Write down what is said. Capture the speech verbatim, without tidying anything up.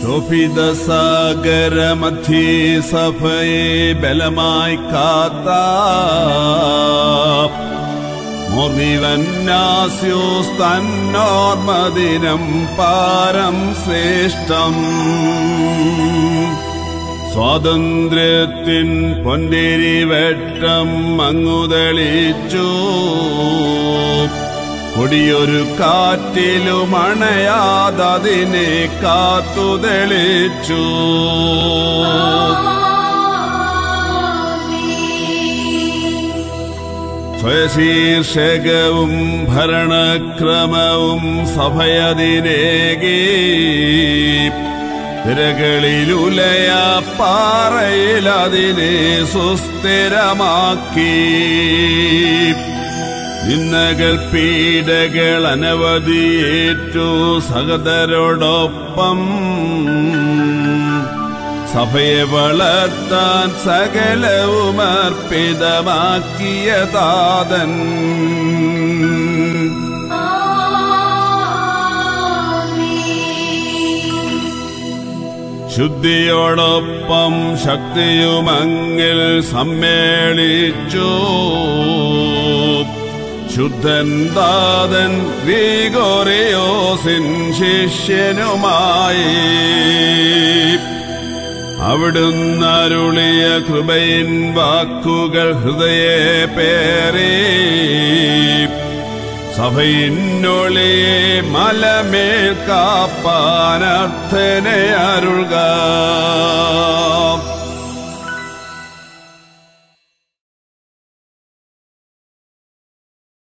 ലോഭിതസാഗരമധ്യേ സഭയെ ബലമായി കാത്ത മോർനിവന്നാസ്യോസ് തന്നോർമദിനം പാരം ശ്രേഷ്ഠം. സ്വാതന്ത്ര്യത്തിൻ പൊന്തിരി വെട്ടം അങ്ങുതെളിച്ചു, കൊടിയൊരു കാറ്റിലുമണയാതതിനെ കാത്തുതെളിച്ചു. സ്വശീർഷകവും ഭരണക്രമവും സഭയതിനേകി, തിരകളിലുലയ പാറയിലതിനെ സുസ്ഥിരമാക്കി. നിന്ദകൾ പീഡകൾ അനവധിയേറ്റു സഹോദരോടൊപ്പം, സഭയെ വളർത്താൻ സകലവും അർപ്പിതമാക്കിയ താതൻ. ശുദ്ധിയോടൊപ്പം ശക്തിയുമങ്ങിൽ സമ്മേളിച്ചു. ശുദ്ധൻ താതൻ ഗ്രിഗോറിയോസിൻ ശിഷ്യനുമായി അവിടുന്ന് അരുളിയ കൃപയിൻ വാക്കുകൾ ഹൃദയെ പേറി. സഭയിന്നൊളിയെ മലമേൽ കാപ്പാനർത്ഥനെ അരുൾക.